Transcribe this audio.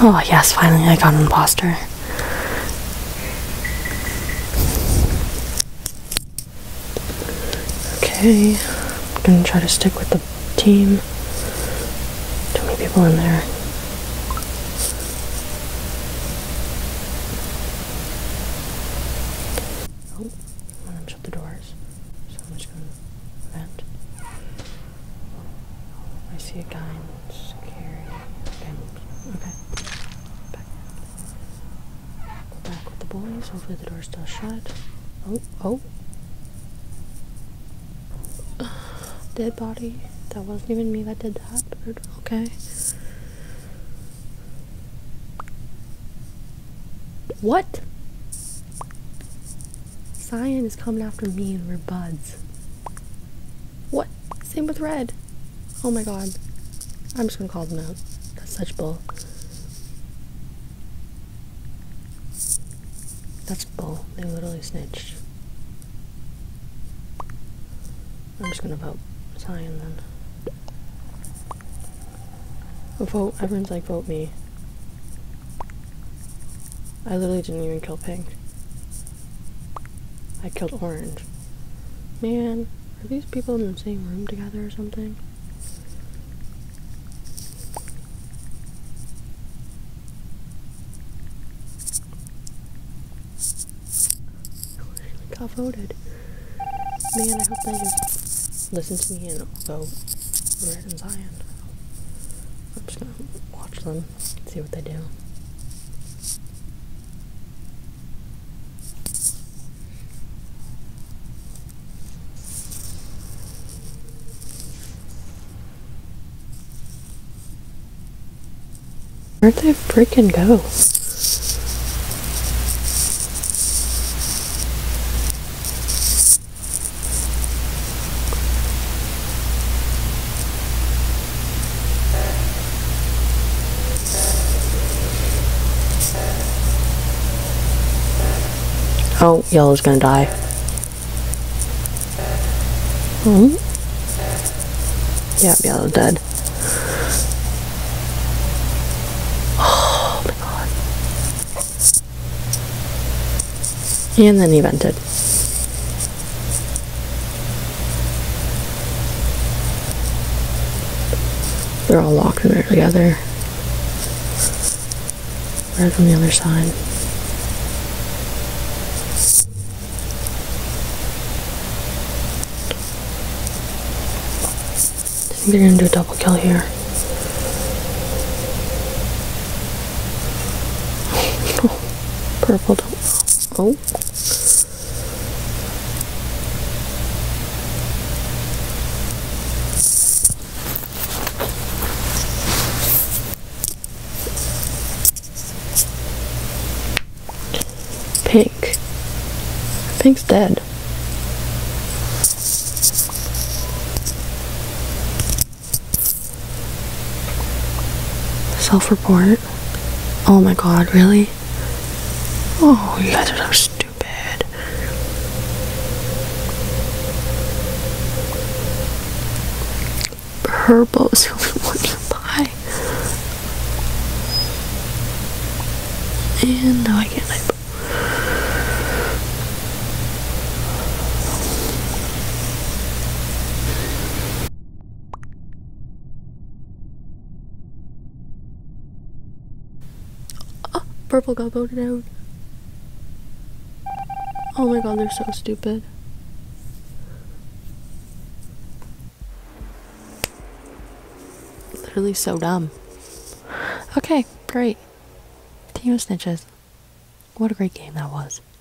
Oh yes, finally I got an imposter. Okay, I'm gonna try to stick with the team. Too many people in there. Oh, I'm gonna shut the doors. So I'm just gonna vent. I see a guy in security. Okay. Go back with the boys. Hopefully the door's still shut. Oh. Dead body. That wasn't even me that did that, but okay. What? Cyan is coming after me and we're buds. What? Same with Red. Oh my god. I'm just gonna call them out. That's such bull. That's bull. They literally snitched. I'm just gonna vote Cyan then. Vote. Everyone's like, vote me. I literally didn't even kill Pink. I killed Orange. Man, are these people in the same room together or something? I got voted. Man, I hope they just listen to me and vote Red and Cyan. I'm just gonna watch them, see what they do. Where'd they freaking go? Oh, yellow's gonna die. Oh. Yep, yellow's dead. Oh my god. And then he vented. They're all locked in there together. Red from the other side. I think they're gonna do a double kill here. Purple don't. Oh. Pink. Pink's dead. Self-report. Oh my god, really? Oh, you guys are so stupid. Purple is the only one nearby. And no, I can't type. Oh, purple got voted out. Oh my god, they're so stupid. Literally so dumb. Okay, great. Team of Snitches. What a great game that was.